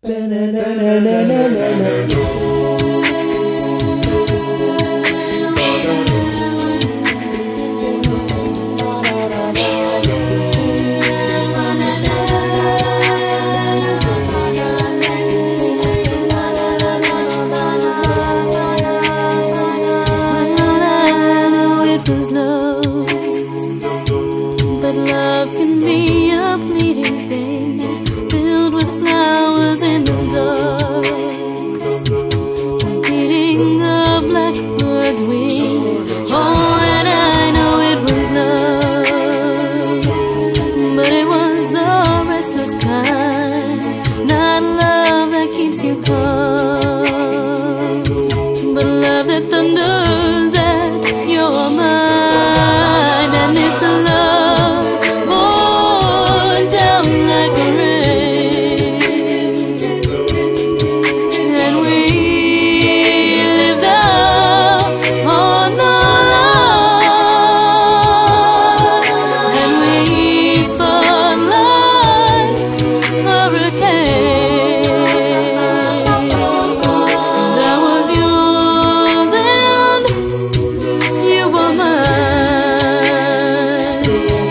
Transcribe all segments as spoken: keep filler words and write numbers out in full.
Was love, but love can be a fleeting thing, filled with flowers in the dark, the beating of blackbirds' wings. Oh, and I know it was love, but it was the restless kind, not love that keeps you calm, but love that thunders at your mind. And this love poured down like rain, and we lived out on the line, and we spun like hurricane. That was yours and you were mine.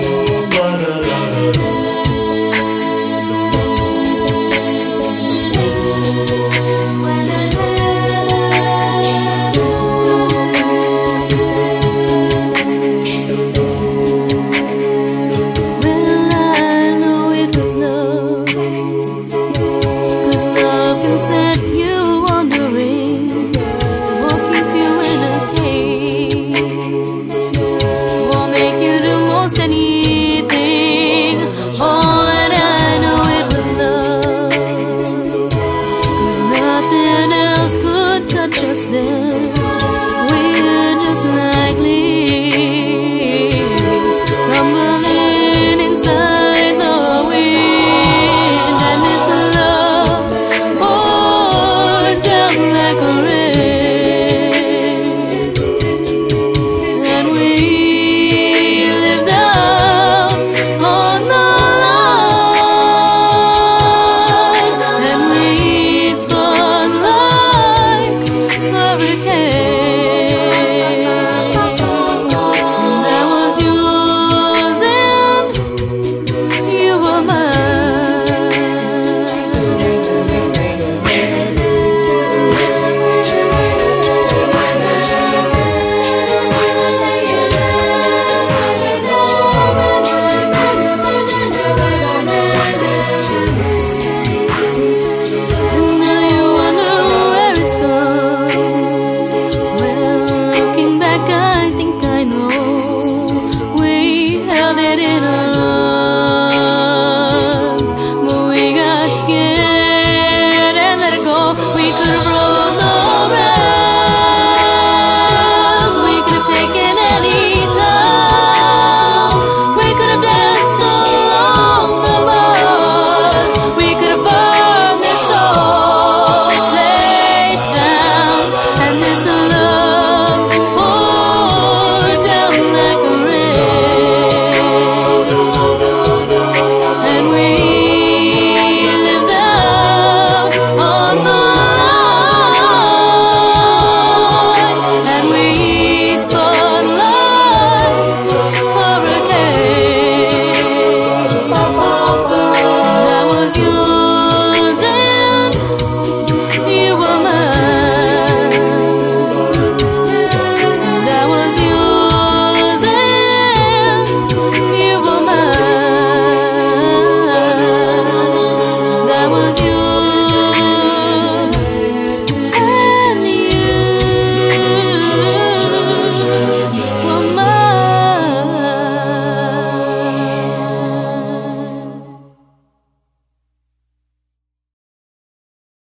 Well, I know it was love, 'cause love can set you wandering, won't keep you in a cage, won't make you do most anything. Oh, and I know it was love, 'cause nothing else could touch us then. We're just like leaves tumbling inside the wind, and this love poured down like rain, and we lived out on the line, and we spun like hurricane. That was yours and you were mine. And now you wonder where it's gone. Well, looking back, I think I know. We held it in our arms, but we got scared and let it go. We could have rolled the rails, we could have taken any town, we could have danced along the bars, we could have burned this whole place down, and this love poured down like rain, and we lived out on the line, and we spun like hurricane. That was yours and you were mine. That was yours and you were mine. That was yours.